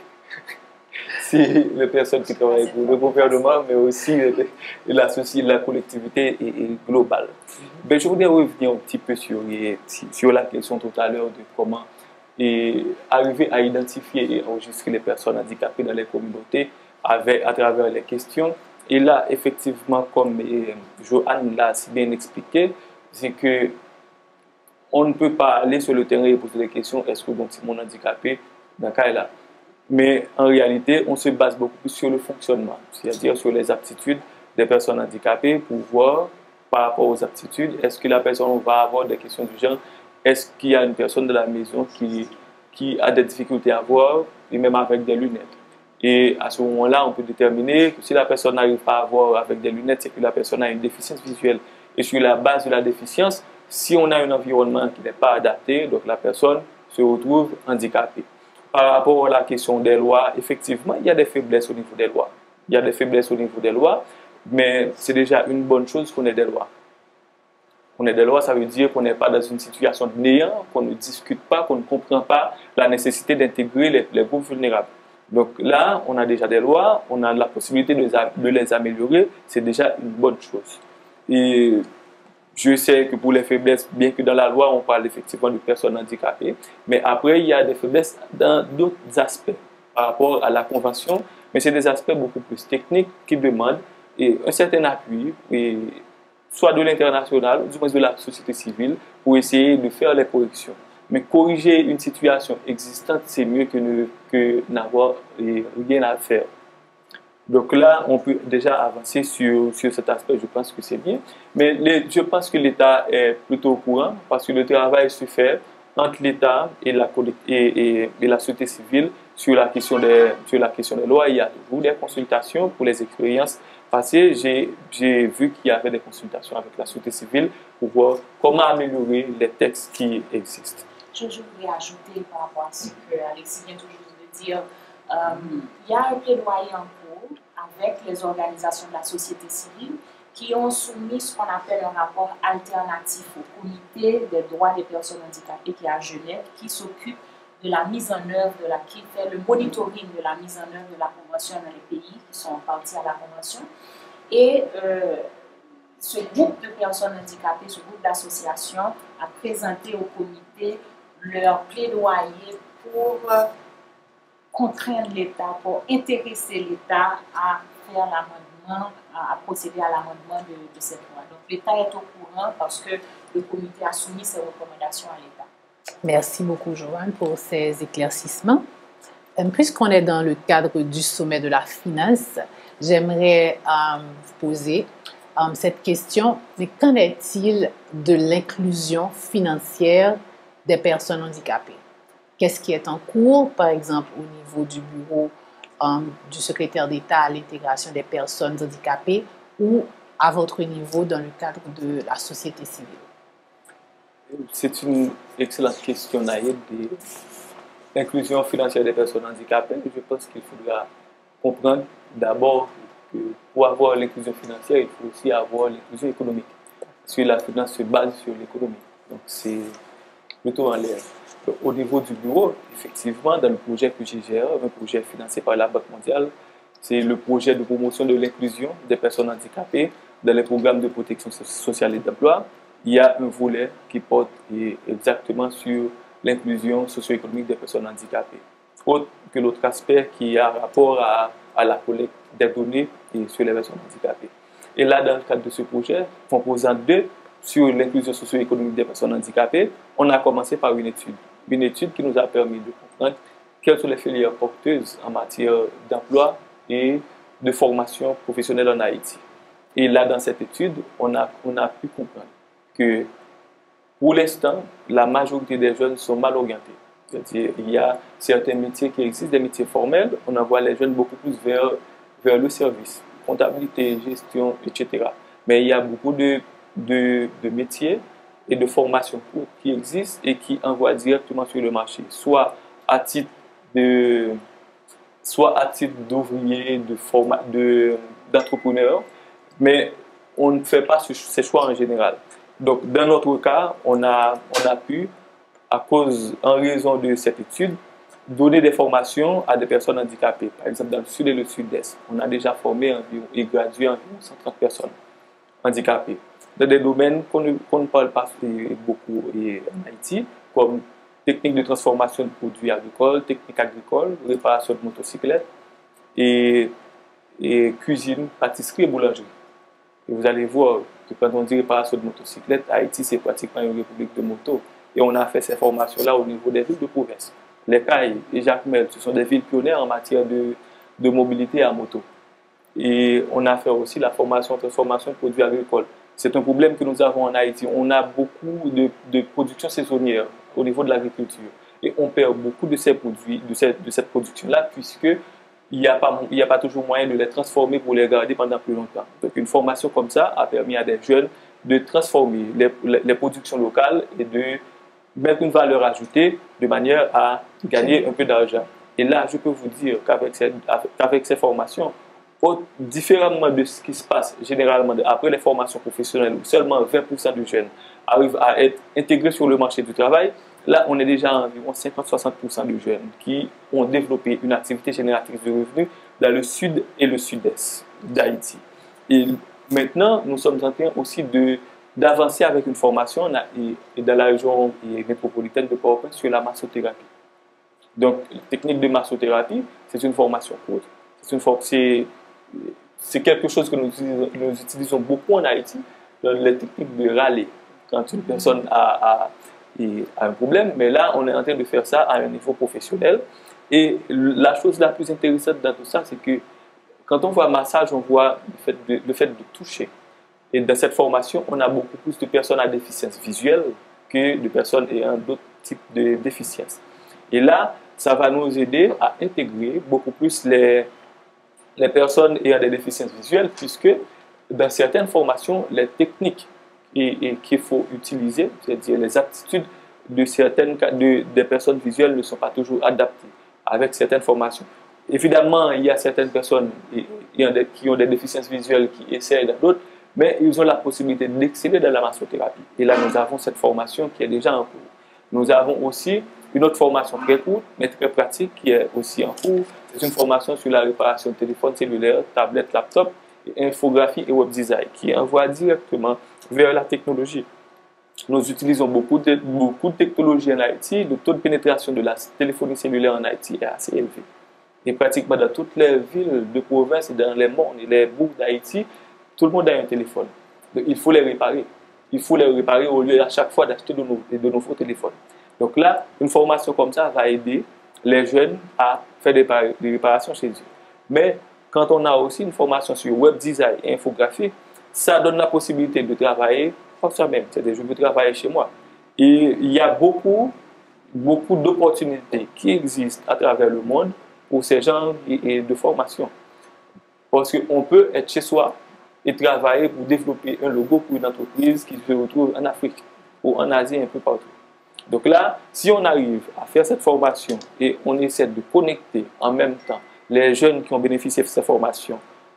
les personnes qui travaillent pour le gouvernement, mais aussi la société, la collectivité est, est globale. Ben, je voudrais revenir un petit peu sur, sur la question tout à l'heure de comment et arriver à identifier et enregistrer les personnes handicapées dans les communautés avec, à travers les questions. Et là, effectivement, comme eh, Joanne l'a si bien expliqué, c'est que on ne peut pas aller sur le terrain et poser des questions, est-ce que bon, c'est mon handicapé dans ce cas-là. Mais en réalité, on se base beaucoup plus sur le fonctionnement, c'est-à-dire sur les aptitudes des personnes handicapées pour voir par rapport aux aptitudes, est-ce que la personne va avoir des questions du genre, est-ce qu'il y a une personne de la maison qui, qui a des difficultés à voir, et même avec des lunettes. Et à ce moment-là, on peut déterminer que si la personne n'arrive pas à voir avec des lunettes, c'est que la personne a une déficience visuelle. Et sur la base de la déficience, si on a un environnement qui n'est pas adapté, donc la personne se retrouve handicapée. Par rapport à la question des lois, effectivement, il y a des faiblesses au niveau des lois. Il y a des faiblesses au niveau des lois, mais c'est déjà une bonne chose qu'on ait des lois. Qu'on ait des lois, ça veut dire qu'on n'est pas dans une situation de néant, qu'on ne discute pas, qu'on ne comprend pas la nécessité d'intégrer les, les groupes vulnérables. Donc là, on a déjà des lois, on a la possibilité de les, de les améliorer, c'est déjà une bonne chose. Et je sais que pour les faiblesses, bien que dans la loi, on parle effectivement de personnes handicapées, mais après, il y a des faiblesses dans d'autres aspects par rapport à la convention, mais c'est des aspects beaucoup plus techniques qui demandent et un certain appui, et, soit de l'international, du moins de la société civile, pour essayer de faire les corrections. Mais corriger une situation existante, c'est mieux que, ne, que n'avoir rien à faire. Donc là, on peut déjà avancer sur, sur cet aspect, je pense que c'est bien. Mais les, je pense que l'État est plutôt au courant parce que le travail se fait entre l'État et la, et, et, et la société civile sur la, question des, sur la question des lois. Il y a toujours des consultations pour les expériences passées. J'ai, j'ai vu qu'il y avait des consultations avec la société civile pour voir comment améliorer les textes qui existent. Je, je voudrais ajouter par rapport à ce que Alexis vient toujours de dire. Euh, il y a un plaidoyer en cours avec les organisations de la société civile qui ont soumis ce qu'on appelle un rapport alternatif au comité des droits des personnes handicapées qui est à Genève, qui s'occupe de la mise en œuvre, de la, qui fait le monitoring de la mise en œuvre de la Convention dans les pays qui sont partis à la Convention. Et euh, ce groupe de personnes handicapées, ce groupe d'associations a présenté au comité leur plaidoyer pour euh, contraindre l'État, pour intéresser l'État à faire l'amendement, à procéder à l'amendement de, de cette loi. Donc l'État est au courant parce que le comité a soumis ses recommandations à l'État. Merci beaucoup, Joanne, pour ces éclaircissements. Puisqu'on est dans le cadre du sommet de la finance, j'aimerais euh, vous poser euh, cette question. Mais qu'en est-il de l'inclusion financière des personnes handicapées? Qu'est-ce qui est en cours, par exemple, au niveau du bureau um, du secrétaire d'État à l'intégration des personnes handicapées ou à votre niveau dans le cadre de la société civile? C'est une excellente question, Naïd, de l'inclusion financière des personnes handicapées. Je pense qu'il faudra comprendre d'abord que pour avoir l'inclusion financière, il faut aussi avoir l'inclusion économique. Parce que la finance se base sur l'économie. Donc c'est plutôt en l'air. Au niveau du bureau, effectivement, dans le projet que je gère, un projet financé par la Banque mondiale, c'est le projet de promotion de l'inclusion des personnes handicapées dans les programmes de protection sociale et d'emploi. Il y a un volet qui porte exactement sur l'inclusion socio-économique des personnes handicapées. Autre que l'autre aspect qui a rapport à, à la collecte des données et sur les personnes handicapées. Et là, dans le cadre de ce projet, composant deux sur l'inclusion socio-économique des personnes handicapées, on a commencé par une étude. Une étude qui nous a permis de comprendre quelles sont les filières porteuses en matière d'emploi et de formation professionnelle en Haïti. Et là, dans cette étude, on a, on a pu comprendre que pour l'instant, la majorité des jeunes sont mal orientés. C'est-à-dire il y a certains métiers qui existent, des métiers formels, on envoie les jeunes beaucoup plus vers, vers le service, comptabilité, gestion, et cetera. Mais il y a beaucoup de, de, de métiers et de formations qui existent et qui envoient directement sur le marché, soit à titre de, soit à titre d'ouvrier, de forma, de, d'entrepreneur, mais on ne fait pas ce, ces choix en général. Donc, dans notre cas, on a, on a pu, à cause, en raison de cette étude, donner des formations à des personnes handicapées. Par exemple, dans le sud et le sud-est, on a déjà formé environ, et gradué environ cent trente personnes handicapées dans des domaines qu'on ne, qu'on ne parle pas beaucoup en Haïti, comme technique de transformation de produits agricoles, technique agricole, réparation de motocyclettes, et, et cuisine, pâtisserie et boulangerie. Et vous allez voir que quand on dit réparation de motocyclettes, Haïti, c'est pratiquement une république de moto. Et on a fait ces formations-là au niveau des villes de province. Les Cayes et Jacmel, ce sont des villes pionnières en matière de, de mobilité à moto. Et on a fait aussi la formation, transformation de produits agricoles. C'est un problème que nous avons en Haïti. On a beaucoup de, de production saisonnière au niveau de l'agriculture. Et on perd beaucoup de ces produits, de cette, de cette production-là, puisque il n'y a pas, il n'y a pas toujours moyen de les transformer pour les garder pendant plus longtemps. Donc une formation comme ça a permis à des jeunes de transformer les, les, les productions locales et de mettre une valeur ajoutée de manière à gagner un peu d'argent. Et là, je peux vous dire qu'avec ces, qu'avec ces formations, différemment de ce qui se passe généralement après les formations professionnelles, où seulement vingt pour cent de jeunes arrivent à être intégrés sur le marché du travail, là, on est déjà à environ cinquante à soixante pour cent de jeunes qui ont développé une activité génératrice de revenus dans le sud et le sud-est d'Haïti. Et maintenant, nous sommes en train aussi de, d'avancer avec une formation et dans la région métropolitaine de Port-au-Prince sur la massothérapie. Donc, la technique de massothérapie, c'est une formation courte. C'est une formation c'est quelque chose que nous utilisons, nous utilisons beaucoup en Haïti, les techniques de râler. Quand une personne a, a, a un problème, mais là, on est en train de faire ça à un niveau professionnel. Et la chose la plus intéressante dans tout ça, c'est que quand on voit massage, on voit le fait de, le fait de toucher. Et dans cette formation, on a beaucoup plus de personnes à déficience visuelle que de personnes ayant d'autres types de déficiences. Et là, ça va nous aider à intégrer beaucoup plus les, les personnes ayant des déficiences visuelles, puisque dans certaines formations, les techniques qu'il faut utiliser, c'est-à-dire les aptitudes de certaines de, des personnes visuelles ne sont pas toujours adaptées avec certaines formations. Évidemment, il y a certaines personnes qui ont des déficiences visuelles qui essaient d'autres, mais ils ont la possibilité d'exceller dans la massothérapie. Et là, nous avons cette formation qui est déjà en cours. Nous avons aussi une autre formation très courte, mais très pratique, qui est aussi en cours. C'est une formation sur la réparation de téléphones cellulaires, tablettes, laptops, infographie et web design, qui envoie directement vers la technologie. Nous utilisons beaucoup de, beaucoup de technologies en Haïti. Le taux de pénétration de la téléphonie cellulaire en Haïti est assez élevé. Et pratiquement dans toutes les villes de province et dans les mondes et les bourgs d'Haïti, tout le monde a un téléphone. Donc, il faut les réparer. Il faut les réparer au lieu à chaque fois d'acheter de, de nouveaux téléphones. Donc là, une formation comme ça va aider les jeunes à faire des, des réparations chez eux. Mais quand on a aussi une formation sur web design et infographie, ça donne la possibilité de travailler par soi-même. C'est-à-dire, je peux travailler chez moi. Et il y a beaucoup, beaucoup d'opportunités qui existent à travers le monde pour ces genres de formation. Parce qu'on peut être chez soi et travailler pour développer un logo pour une entreprise qui se retrouve en Afrique ou en Asie, un peu partout. Donc là, si on arrive à faire cette formation et on essaie de connecter en même temps les jeunes qui ont bénéficié de cette formation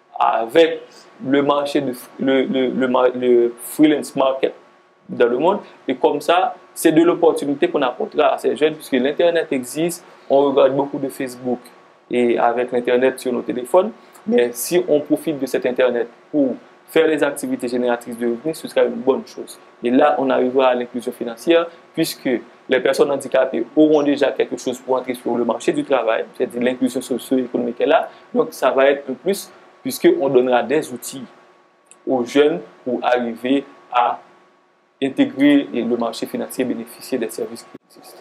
avec le marché, de, le, le, le, le freelance market dans le monde, et comme ça, c'est de l'opportunité qu'on apportera à ces jeunes, puisque l'Internet existe, on regarde beaucoup de Facebook et avec l'Internet sur nos téléphones, mais si on profite de cet Internet pour faire les activités génératrices de revenus, ce sera une bonne chose. Et là, on arrivera à l'inclusion financière, puisque les personnes handicapées auront déjà quelque chose pour entrer sur le marché du travail, c'est-à-dire l'inclusion socio-économique est là, donc ça va être un plus, puisqu'on donnera des outils aux jeunes pour arriver à intégrer le marché financier et bénéficier des services qui existent.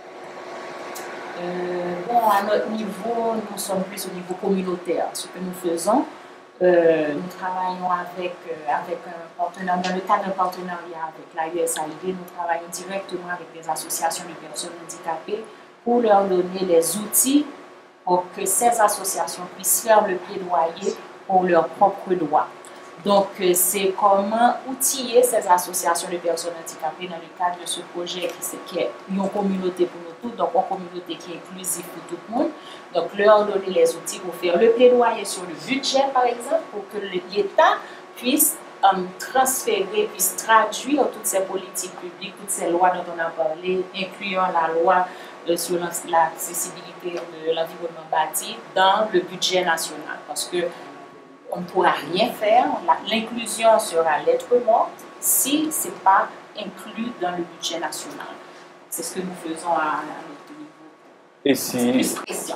Euh, bon, à notre niveau, nous sommes plus au niveau communautaire. Ce que nous faisons, euh, nous travaillons avec, euh, avec un partenaire, dans le cadre d'un partenariat avec la U S A I D, nous travaillons directement avec des associations de personnes handicapées pour leur donner les outils pour que ces associations puissent faire le plaidoyer pour leurs propres droits. Donc, c'est comment outiller ces associations de personnes handicapées dans le cadre de ce projet qui, qui est une communauté pour nous tous, donc une communauté qui est inclusive pour tout le monde. Donc, leur donner les outils pour faire le plaidoyer sur le budget, par exemple, pour que l'État puisse um, transférer, puisse traduire toutes ces politiques publiques, toutes ces lois dont on a parlé, incluant la loi euh, sur l'accessibilité de l'environnement bâti dans le budget national. Parce que on ne pourra rien faire, l'inclusion sera lettre morte si ce n'est pas inclus dans le budget national. C'est ce que nous faisons à, à notre niveau. Et si,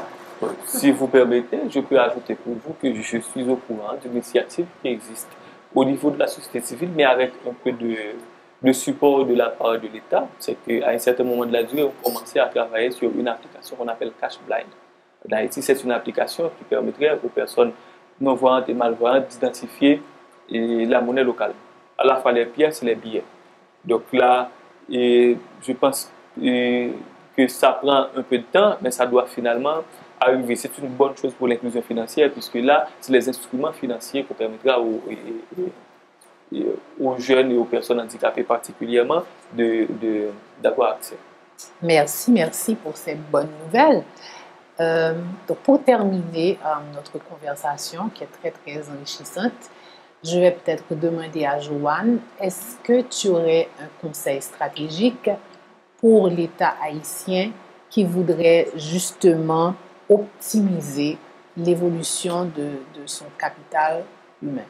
si vous permettez, je peux ajouter pour vous que je suis au courant d'une initiative qui existe au niveau de la société civile, mais avec un peu de, de support de la part de l'État. C'est qu'à un certain moment de la durée, on commençait à travailler sur une application qu'on appelle Cash Blind. En Haïti, c'est une application qui permettrait aux personnes non-voyantes et malvoyantes d'identifier la monnaie locale, à la fois les pièces et les billets. Donc là, et je pense et, que ça prend un peu de temps, mais ça doit finalement arriver. C'est une bonne chose pour l'inclusion financière, puisque là, c'est les instruments financiers qu'on permettra aux, et, et, aux jeunes et aux personnes handicapées particulièrement d'avoir accès. Merci, merci pour cette bonne nouvelle. Euh, donc pour terminer euh, notre conversation qui est très très enrichissante, je vais peut-être demander à Joanne, est-ce que tu aurais un conseil stratégique pour l'État haïtien qui voudrait justement optimiser l'évolution de, de son capital humain?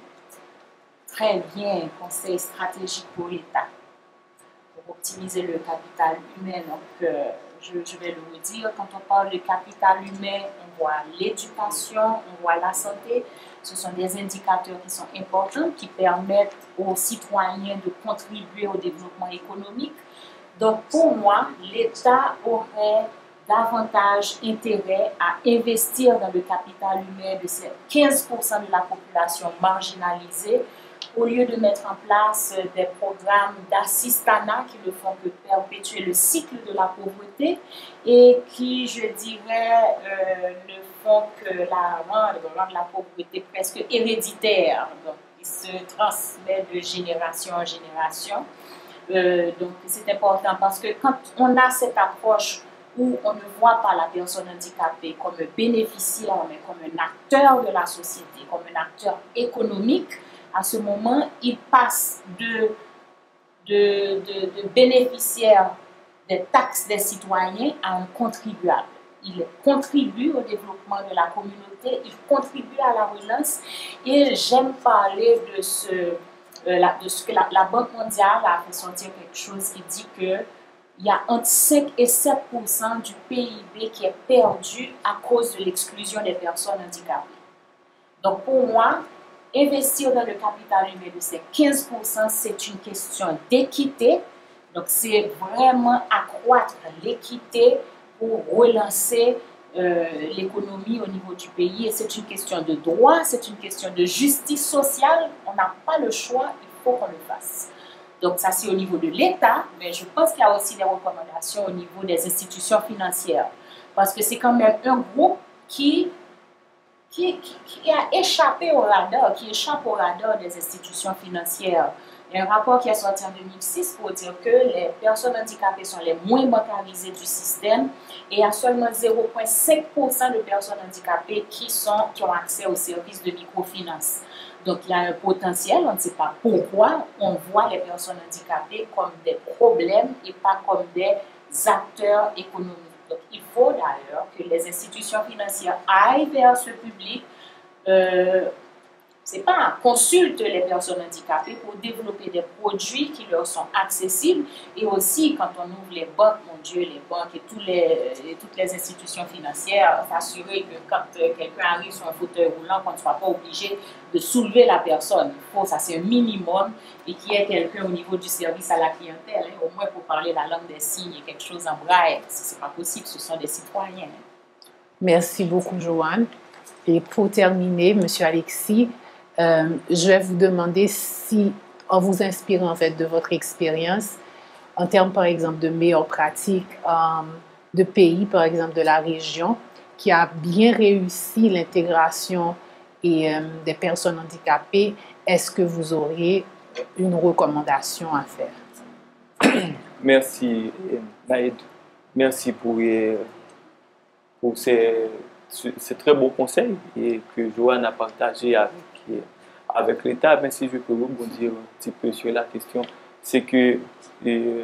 Très bien, conseil stratégique pour l'État. Pour optimiser le capital humain, donc euh, je, je vais le redire, quand on parle de capital humain, on voit l'éducation, on voit la santé. Ce sont des indicateurs qui sont importants, qui permettent aux citoyens de contribuer au développement économique. Donc pour moi, l'État aurait davantage intérêt à investir dans le capital humain de ces quinze pour cent de la population marginalisée, au lieu de mettre en place des programmes d'assistanat qui ne font que perpétuer le cycle de la pauvreté et qui, je dirais, euh, ne font que la rendre, rendre la pauvreté presque héréditaire. Donc, il se transmet de génération en génération. Euh, donc, c'est important parce que quand on a cette approche où on ne voit pas la personne handicapée comme un bénéficiaire, mais comme un acteur de la société, comme un acteur économique, à ce moment, il passe de, de, de, de bénéficiaire des taxes des citoyens à un contribuable. Il contribue au développement de la communauté, il contribue à la relance. Et j'aime parler de ce, euh, la, de ce que la, la Banque mondiale a fait sortir quelque chose qui dit que il y a entre cinq et sept pour cent du P I B qui est perdu à cause de l'exclusion des personnes handicapées. Donc pour moi, investir dans le capital humain de ces quinze pour cent, c'est une question d'équité. Donc c'est vraiment accroître l'équité pour relancer euh, l'économie au niveau du pays. Et c'est une question de droit, c'est une question de justice sociale. On n'a pas le choix, il faut qu'on le fasse. Donc ça c'est au niveau de l'État, mais je pense qu'il y a aussi des recommandations au niveau des institutions financières. Parce que c'est quand même un groupe qui, qui, qui, qui a échappé au radar, qui échappe au radar des institutions financières. Il y a un rapport qui est sorti en deux mille six pour dire que les personnes handicapées sont les moins bancarisées du système et il y a seulement zéro virgule cinq pour cent de personnes handicapées qui, sont, qui ont accès aux services de microfinance. Donc, il y a un potentiel, on ne sait pas pourquoi, on voit les personnes handicapées comme des problèmes et pas comme des acteurs économiques. Donc, il faut d'ailleurs que les institutions financières aillent vers ce public. Euh, c'est pas consulte les personnes handicapées pour développer des produits qui leur sont accessibles et aussi quand on ouvre les banques, mon Dieu, les banques et, tous les, et toutes les institutions financières, s'assurer que quand euh, quelqu'un arrive sur un fauteuil roulant, qu'on ne soit pas obligé de soulever la personne. Il faut, ça c'est un minimum et qu'il y ait quelqu'un au niveau du service à la clientèle, hein, au moins pour parler la langue des signes et quelque chose en braille, parce que c'est pas possible, ce sont des citoyens. Hein. Merci beaucoup, Joanne. Et pour terminer, Monsieur Alexis, Euh, je vais vous demander si, en vous inspirant en fait de votre expérience, en termes par exemple de meilleures pratiques, euh, de pays par exemple de la région, qui a bien réussi l'intégration et, euh, des personnes handicapées, est-ce que vous auriez une recommandation à faire? Merci Naïd, merci pour, pour ces, ces très beaux conseils et que Joanne a partagé avec avec l'État, mais si je peux rebondir un petit peu sur la question, c'est que euh,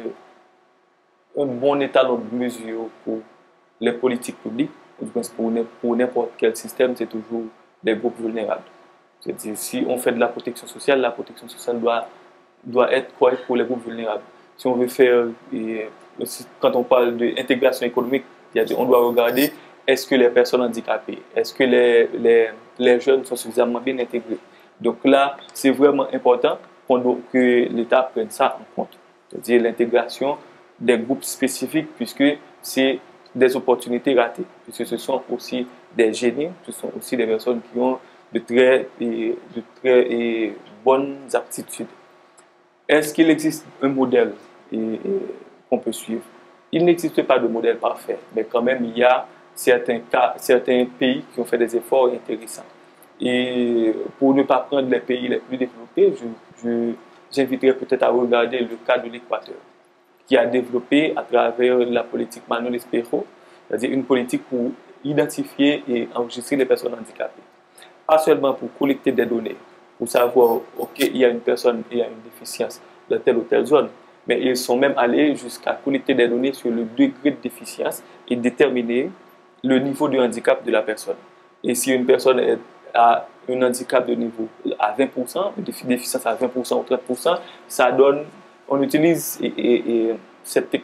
un bon étalon de mesure pour les politiques publiques, pour, pour n'importe quel système, c'est toujours les groupes vulnérables. C'est-à-dire, si on fait de la protection sociale, la protection sociale doit, doit être correcte pour les groupes vulnérables. Si on veut faire, et, quand on parle d'intégration économique, on doit regarder est-ce que les personnes handicapées, est-ce que les, les, les jeunes sont suffisamment bien intégrés. Donc là, c'est vraiment important que l'État prenne ça en compte, c'est-à-dire l'intégration des groupes spécifiques, puisque c'est des opportunités ratées, puisque ce sont aussi des génies, ce sont aussi des personnes qui ont de très, de très bonnes aptitudes. Est-ce qu'il existe un modèle qu'on peut suivre? Il n'existe pas de modèle parfait, mais quand même, il y a certains cas, certains pays qui ont fait des efforts intéressants. Et pour ne pas prendre les pays les plus développés, j'inviterais peut-être à regarder le cas de l'Équateur, qui a développé à travers la politique Manuel Espejo, c'est-à-dire une politique pour identifier et enregistrer les personnes handicapées. Pas seulement pour collecter des données, pour savoir, OK, il y a une personne qui a une déficience dans telle ou telle zone, mais ils sont même allés jusqu'à collecter des données sur le degré de déficience et déterminer le niveau de handicap de la personne. Et si une personne est à un handicap de niveau à vingt pour cent, une déficience à vingt pour cent ou trente pour cent, ça donne, on utilise et, et, et cette technique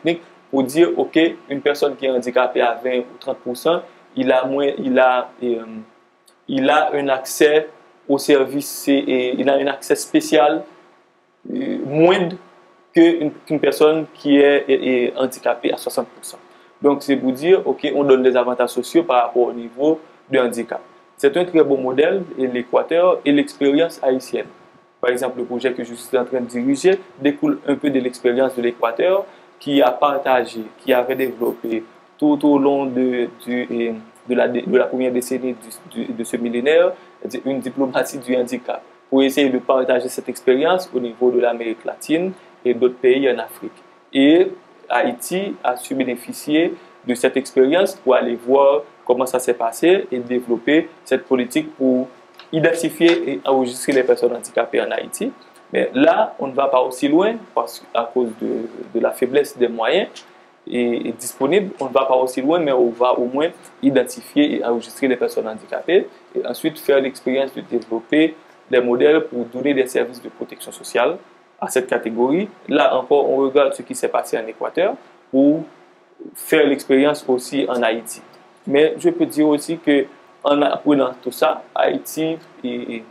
pour dire, OK, une personne qui est handicapée à vingt ou trente pour cent, il a, moins, il a, euh, il a un accès au service, et il a un accès spécial euh, moindre qu'une qu'une personne qui est, est, est handicapée à soixante pour cent. Donc, c'est pour dire, OK, on donne des avantages sociaux par rapport au niveau de handicap. C'est un très bon modèle, et l'Équateur et l'expérience haïtienne. Par exemple, le projet que je suis en train de diriger découle un peu de l'expérience de l'Équateur qui a partagé, qui avait développé tout au long de, de, de, la, de la première décennie du, de ce millénaire une diplomatie du handicap pour essayer de partager cette expérience au niveau de l'Amérique latine et d'autres pays en Afrique. Et Haïti a su bénéficier de cette expérience pour aller voir comment ça s'est passé et développer cette politique pour identifier et enregistrer les personnes handicapées en Haïti. Mais là, on ne va pas aussi loin parce qu'à cause de, de la faiblesse des moyens et, et disponibles, on ne va pas aussi loin, mais on va au moins identifier et enregistrer les personnes handicapées et ensuite faire l'expérience de développer des modèles pour donner des services de protection sociale à cette catégorie. Là encore, on regarde ce qui s'est passé en Équateur pour faire l'expérience aussi en Haïti. Mais je peux dire aussi que en apprenant tout ça, Haïti est,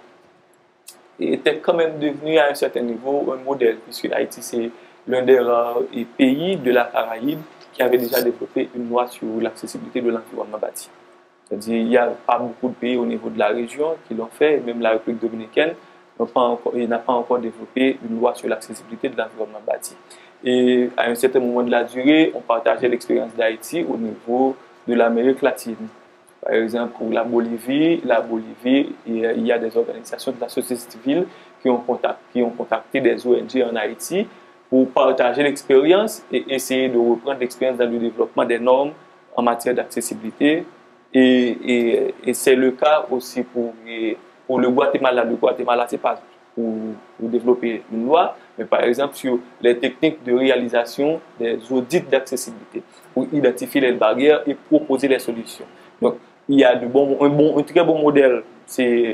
était quand même devenu à un certain niveau un modèle, puisque Haïti c'est l'un des rares pays de la Caraïbe qui avait déjà développé une loi sur l'accessibilité de l'environnement bâti. C'est-à-dire qu'il n'y a pas beaucoup de pays au niveau de la région qui l'ont fait, même la République dominicaine n'a pas encore, pas encore développé une loi sur l'accessibilité de l'environnement bâti. Et à un certain moment de la durée, on partageait l'expérience d'Haïti au niveau de l'Amérique latine. Par exemple, pour la Bolivie, la Bolivie, il y a des organisations de la société civile qui ont contacté, qui ont contacté des O N G en Haïti pour partager l'expérience et essayer de reprendre l'expérience dans le développement des normes en matière d'accessibilité. Et, et, et c'est le cas aussi pour, pour le Guatemala. Le Guatemala, ce n'est pas pour, pour développer une loi, mais par exemple sur les techniques de réalisation des audits d'accessibilité pour identifier les barrières et proposer les solutions. Donc, il y a de bon, un, bon, un très bon modèle, c'est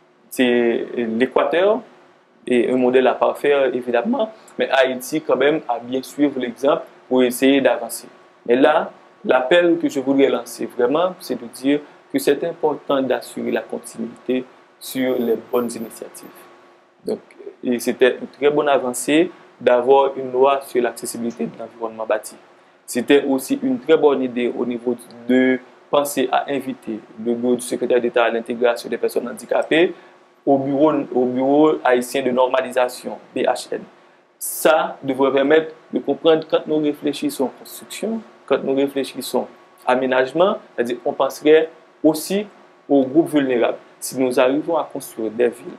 l'Équateur, et un modèle à parfaire évidemment, mais Haïti quand même a bien suivre l'exemple pour essayer d'avancer. Mais là, l'appel que je voudrais lancer vraiment, c'est de dire que c'est important d'assurer la continuité sur les bonnes initiatives. Donc, c'était une très bonne avancée d'avoir une loi sur l'accessibilité de l'environnement bâti. C'était aussi une très bonne idée au niveau de penser à inviter le bureau du secrétaire d'État à l'intégration des personnes handicapées au bureau, au bureau haïtien de normalisation, B H N. Ça devrait permettre de comprendre quand nous réfléchissons construction, quand nous réfléchissons aménagement, c'est-à-dire qu'on penserait aussi aux groupes vulnérables. Si nous arrivons à construire des villes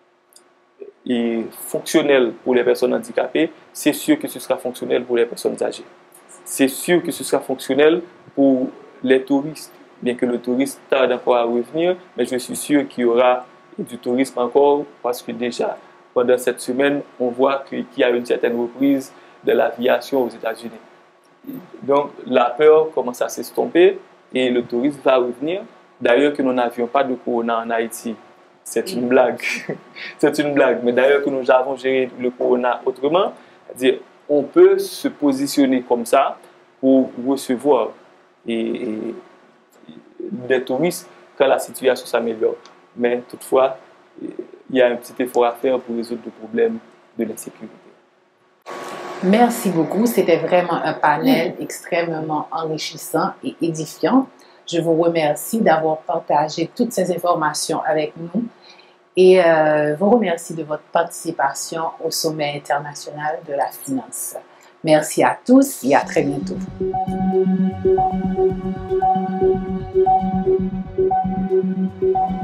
et fonctionnelles pour les personnes handicapées, c'est sûr que ce sera fonctionnel pour les personnes âgées. C'est sûr que ce sera fonctionnel pour les touristes, bien que le tourisme tarde encore à revenir, mais je suis sûr qu'il y aura du tourisme encore parce que déjà, pendant cette semaine, on voit qu'il y a une certaine reprise de l'aviation aux États-Unis. Donc, la peur commence à s'estomper et le tourisme va revenir. D'ailleurs, que nous n'avions pas de corona en Haïti, c'est une blague. C'est une blague. Mais d'ailleurs, que nous avons géré le corona autrement, c'est-à-dire, on peut se positionner comme ça pour recevoir et, et, des touristes quand la situation s'améliore. Mais toutefois, il y a un petit effort à faire pour résoudre le problème de l'insécurité. Merci beaucoup. C'était vraiment un panel extrêmement enrichissant et édifiant. Je vous remercie d'avoir partagé toutes ces informations avec nous et euh, vous remercie de votre participation au Sommet international de la finance. Merci à tous et à très bientôt. Thank you.